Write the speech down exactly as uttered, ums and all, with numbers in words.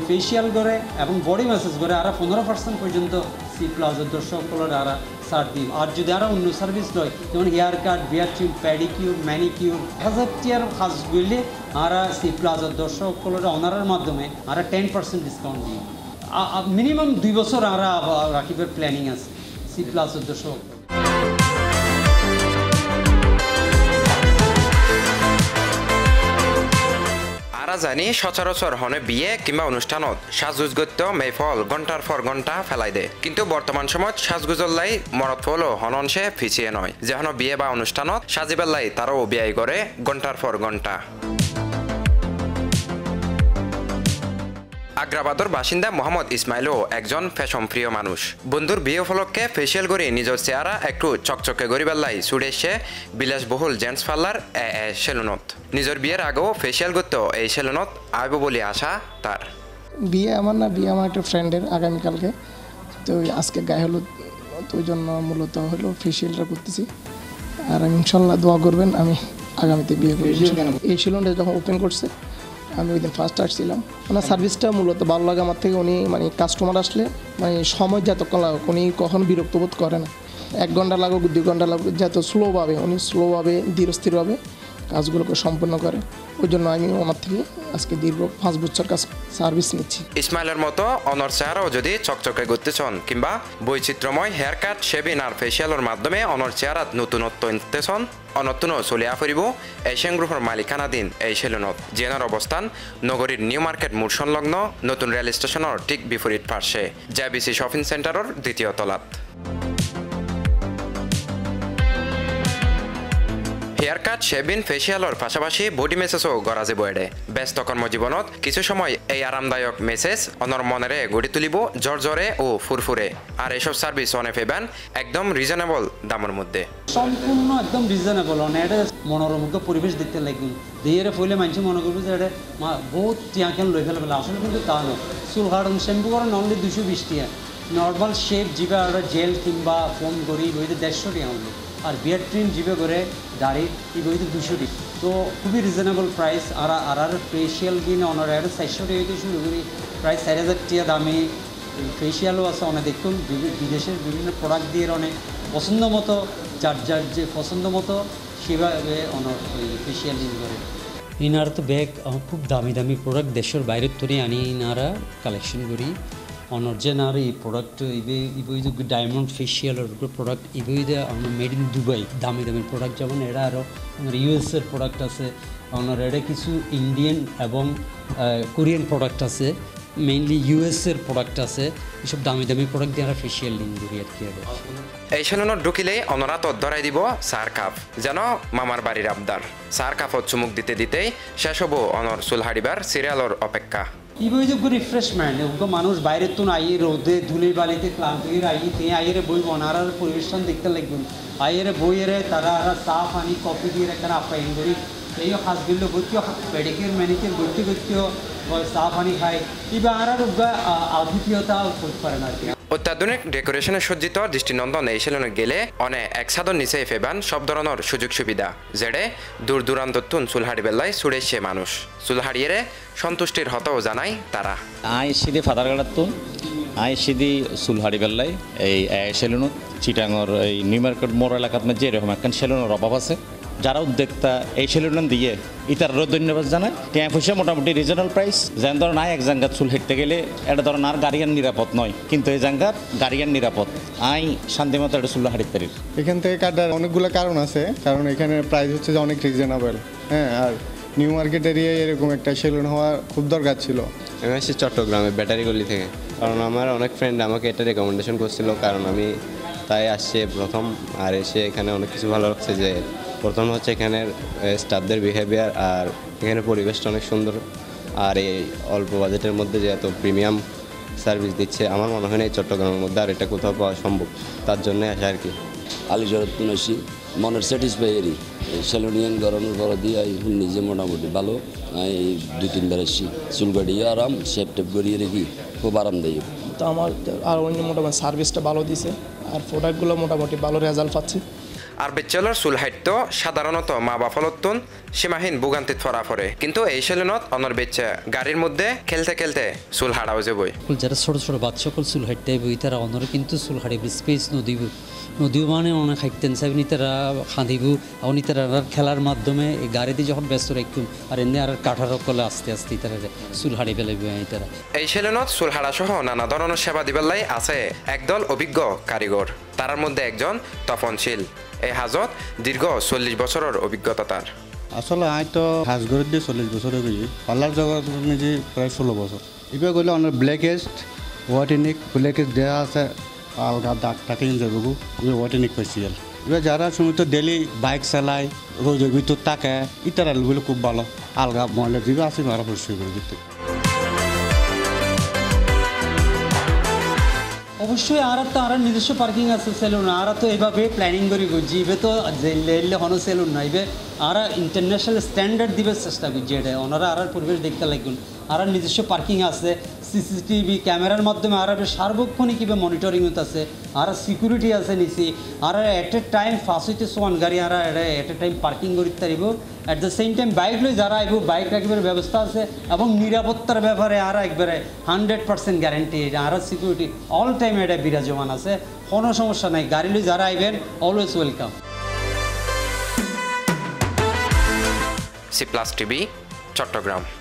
Facial করে এবং body message করে আর পনেরো পার্সেন্ট পর্যন্ত সি প্লাজার দর্শকগুলোর আর ছাড় দিই। আর যদি আরও অন্য সার্ভিস লয় যেমন hair cut, beard trim, pedicure, manicure, হাজার টিয়ার কাজ করলে আর সি প্লাজার দর্শকগুলোর অনারের মাধ্যমে আর টেন পার্সেন্ট ডিসকাউন্ট দিই। মিনিমাম দুই বছর আর রাখিবার প্ল্যানিং আছে সি প্লাজার দর্শক। জানি সচরাচর হনে বিয়ে কিংবা অনুষ্ঠানত সাজগুজগত্য মেফল ঘন্টার পর ঘন্টা ফেলাই দে, কিন্তু বর্তমান সময়ত সাজগুজর লাই মরত ফল হননসে ফিচিয়ে নয়, যেন বিয়ে বা অনুষ্ঠানত সাজিবার লাই তারাও বিয়াই করে ঘন্টার পর ঘন্টা। আগ্রাবাদর বাসিন্দা মোহাম্মদ ইসমাইলও একজন ফ্যাশন প্রিয় মানুষ। বন্ধুর বিয়ে উপলক্ষে ফেসিয়াল করে নিজের চেহারা একটু চকচকে গরিবার লাই ছুটে এসে বিলাসবহুল জেন্টস পার্লার এ এ সেলুনত। নিজের বিয়ের আগেও ফেসিয়াল করতে এই সেলুনত আইব বলে আশা তার। বিয়ে আমার না, বিয়ে আমার একটা ফ্রেন্ডের আগামীকালকে, তো আজকে গায়ে হলুদ, তো ওই জন্য মূলত হলো ফেসিয়ালটা করতেছি। আর আমি ইনশাল্লাহ দোয়া করবেন আমি আগামীতে বিয়ে করি। এই সেলুনটা যখন ওপেন করছে আমি ওই দিন ফার্স্ট আসছিলাম। ওনার সার্ভিসটা মূলত ভালো লাগে আমার থেকে। উনি মানে কাস্টমার আসলে মানে সময় যতক্ষণ লাগুক উনি কখনো বিরক্ত বোধ করে না। এক ঘন্টা লাগুক, দুই ঘন্টা লাগুক, যত স্লোভাবে উনি স্লোভাবে ধীরস্থিরভাবে কাজগুলোকে সম্পূর্ণ করে। ওই জন্য আমি ওনার থেকে আজকে দীর্ঘ পাঁচ বছর কাজ সার্ভিস নিচ্ছি। ইসমাইলের মতো অনর চেহারাও যদি চকচকে করতে চান কিংবা বৈচিত্র্যময় হেয়ার কাট, শেভিং আর ফেসিয়ালের মাধ্যমে অনর চেহারাত নতুনত্ব আনতে চান, অনতুনও চলিয়া ফুরিব এশিয়ান গ্রুপের মালিকানাধীন এই সেলুনত, যেনার অবস্থান নগরীর নিউ মার্কেট মোড় সংলগ্ন নতুন রেল স্টেশনের ঠিক বিপরীত পার্শ্বে জেবিসি শপিং সেন্টারের দ্বিতীয় তলাত। হেয়ার কাট, শেভিং, ফেসিয়ালর পাশাপাশি বডি মেসেজও গড়াজে বয়েডে। ব্যস্ত কর্মজীবনত কিছু সময় এই আরামদায়ক মেসেজ অনর মনেরে গড়ি তুলিব জর্জরে ও ফুরফুরে। আর এসব সার্ভিস অনে পেবেন একদম রিজনেবল দামের মধ্যে, সম্পূর্ণ একদম রিজনেবল। অনে এটা মনোরমুগ্ধ পরিবেশ দেখতে লাগবে, দিয়ে ফইলে মানুষ মনে করবে যে এটা বহুত টিয়াকেন লই ফেলে ফেলে। আসলে কিন্তু তা নয়। চুল কাটন শ্যাম্পু করেন অনলি দুশো বিশ টিয়া, নর্মাল শেপ জিবে আর জেল কিংবা ফোন করি বইতে দেড়শো টিয়া অনলি। আর বিয়ার ট্রিম জিবে করে দাড়ি এই বইতে দুশো টি, তো খুবই রিজনেবল প্রাইস। আর আর আর ফেসিয়াল কিনে অনার এটা চারশো টিয়া শুরু করি প্রায় চার হাজার টিয়া দামি ফেসিয়ালও আছে। অনেক দেখুন বিদেশের বিভিন্ন প্রোডাক্ট দিয়ে অনেক পছন্দ মতো যার যার যে পছন্দ মতো সেভাবে অনার ওই ফেসিয়াল ইন করে। ইনারা তো ব্যাগ খুব দামি দামি প্রোডাক্ট দেশের বাইরের তৈরি আনি ইনারা কালেকশন করি। অনর যে আর এই প্রোডাক্ট ইবে ইবই যে ডায়মন্ড ফেসিয়ালের প্রোডাক্ট ইবই যে আমরা মেড ইন দুবাই দামি দামি প্রোডাক্ট, যেমন এরা আরও আমার ইউএসের প্রোডাক্ট আছে, অনর এটা কিছু ইন্ডিয়ান এবং কোরিয়ান প্রোডাক্ট আছে, মেইনলি ইউএসের প্রোডাক্ট আছে। এসব দামি দামি প্রোডাক্ট দিয়ে আমরা ফেসিয়াল লিঙ্ক করি আর কি। এই সেলুনত ঢুকিলে অনরা তত ধরাই দিব চার কাপ, যেন মামার বাড়ির আবদার। চার কাপত চুমুক দিতে দিতেই শেষ হব অনর চুল হাড়িবার সিরিয়ালর অপেক্ষা। ইবইযোগ্য রিফ্রেশমেন্ট ওগুলো মানুষ বাইরের তো আইয়ে রোদে ধুলি বালিতে ক্লান্ত হয়ে আইয়ে তে আইয়েরে বই বনার পরিবেশন দেখতে লাগবেন। আইয়েরে বইয়েরে তারা আর চা পানি কফি দিয়ে একটা আপ্যায়ন করি। এই হাঁসগুলো ভর্তিও পেডিকের ম্যানিকের ভর্তি করতেও চা পানি খায় কিংবা আর আধিপীয়তা করতে পারেন আর কি। অত্যাধুনিক ডেকোরেশনে সজ্জিত দৃষ্টিনন্দন এই সেলুনে গেলে অনে এক ছাদর নিচে ফেবান সব ধরনের সুযোগ সুবিধা, যেড়ে দূর দূরান্ত তুন চুলহাড়ি বেলায় ছুড়েছে মানুষ। চুলহাড়িয়ে সন্তুষ্টির হতও জানাই তারা। আই সিদি ফাদারগাড়ার তুন আই সিদি চুলহাড়ি বেলায় এই সেলুনত চিটাঙর এই নিউ মার্কেট মোড় এলাকাত যে এরকম একখান সেলুনের অভাব আছে। যারা উদ্যোক্তা এই সেলুন দিয়ে ইতারও ধন্যবাদ জানায়। টিয়া পয়সা মোটামুটি রিজনেবল প্রাইস। যেন ধরেন আয় এক জায়গার চুল হেঁটতে গেলে এটা ধরেন আর গাড়িয়ান নিরাপদ নয়, কিন্তু এই জায়গার গাড়িয়ান নিরাপদ। আই শান্তিমতো এটা চুল হাঁড়িতে পারি। এখান থেকে কাটার অনেকগুলো কারণ আছে, কারণ এখানে প্রাইস হচ্ছে যে অনেক রিজনেবল। হ্যাঁ, আর নিউ মার্কেট এরিয়ায় এরকম একটা সেলুন হওয়া খুব দরকার ছিল। আমি আসছি চট্টগ্রামে ব্যাটারিগলি থেকে, কারণ আমার অনেক ফ্রেন্ড আমাকে এটা রেকমেন্ডেশন করছিল, কারণ আমি তাই আসছে প্রথম। আর এসে এখানে অনেক কিছু ভালো লাগছে, যে প্রথম হচ্ছে এখানের স্টাফদের বিহেভিয়ার, আর এখানে পরিবেশটা অনেক সুন্দর। আর এই অল্প বাজেটের মধ্যে যে এত প্রিমিয়াম সার্ভিস দিচ্ছে, আমার মনে হয় না এই চট্টগ্রামের মধ্যে আর এটা কোথাও পাওয়া সম্ভব। তার জন্যে আসা আর কি। আলিজরতুন আসি মনের স্যাটিসফাইয়ারই সেলুনিয়ান গরমের পর দিয়ে নিজে মোটামুটি ভালো। এই দুই তিনবার আসি চুল কাটিয়ে আরাম, শেপ টেপ করিয়ে রেখি, খুব আরামদায়ক। তো আমার আর অন্য মোটামুটি সার্ভিসটা ভালো দিছে, আর প্রোডাক্টগুলো মোটামুটি ভালো রেজাল্ট পাচ্ছি। আর বেচেলর চুল হাইট্য সাধারণত মা বাফলত্তুন সীমাহীন ভোগান্তিত ফরা পড়ে কিন্তু এই সেলুনত অনর বেচে গাড়ির মধ্যে খেলতে খেলতে চুল হারাও যাবই যারা ছোট ছোট বাচ্চা সকল চুল হাইটতে বই তারা অনর কিন্তু চুল হারিব স্পেস নদীব নদীও মানে অনেক হাইটেন চাইবি তারা খাঁদিব আপনি তারা খেলার মাধ্যমে এই গাড়িতে যখন ব্যস্ত রাখতুম আর এমনি আর কাঠার কলে আস্তে আস্তে তারা চুল হারিয়ে ফেলাইব তারা এই সেলুনত চুল হারা সহ নানা ধরনের সেবা দিবেলাই আছে একদল অভিজ্ঞ কারিগর তার মধ্যে একজন তপনশীল এই হাজত দীর্ঘ চল্লিশ বছরের অভিজ্ঞতা তার আসলে আমি তো হাজগড়ের দিয়ে চল্লিশ বছর হয়ে গেছি পার্লার জগৎ নিজে প্রায় ষোলো বছর এবার গেলে অনেক ব্ল্যাকেস্ট ওয়াটিনিক ব্ল্যাকেস্ট দেওয়া আছে আলগা দাগ টাকে যাবো এবার ওয়াটিনিক ফেসিয়াল এবার যারা সময় তো ডেলি বাইক চালায় রোজের ভিতর তাকে ইতারালগুলো খুব ভালো আলগা ময়লা দিবে আছে মারা পরিষ্কার করে দিতে অবশ্যই আর তো আর নিজস্ব পার্কিং আছে সেলুন আর তো এইভাবে প্ল্যানিং করি জিবে তো লেলে হনো সেলুন না এবে আর ইন্টারন্যাশনাল স্ট্যান্ডার্ড দিবে চেষ্টা করছি এটা ওনারা আর পরিবেশ দেখতে লাগুন আর নিজস্ব পার্কিং আছে সিসিটিভি ক্যামেরার মাধ্যমে আর সার্বক্ষণিকভাবে মনিটরিং আছে আর সিকিউরিটি আছে নিচে আর এট এ টাইম ফার্স্ট হইতে সোয়ান গাড়ি আর এট এ টাইম পার্কিং করি তারিব at the same time bike লই যারা আইব বাইক রাখবার ব্যবস্থা আছে এবং নিরাপত্তার ব্যাপারে আর একবারে হান্ড্রেড পার্সেন্ট গ্যারেন্টি আর সিকিউরিটি অল টাইম এটা বিরাজমান আছে কোনো সমস্যা নাই গাড়ি লই যারা আইবেন always welcome C plus TV Chittagong.